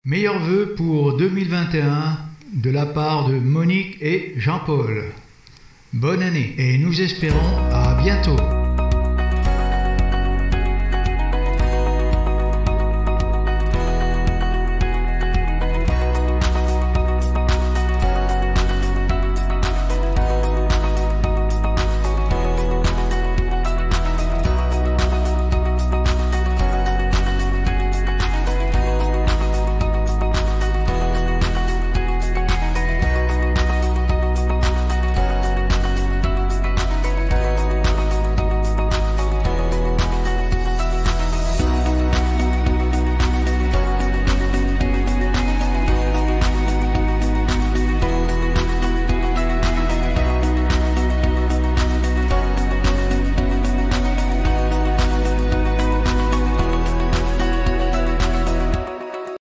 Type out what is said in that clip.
Meilleurs vœux pour 2021 de la part de Monique et Jean-Paul. Bonne année et nous espérons à bientôt.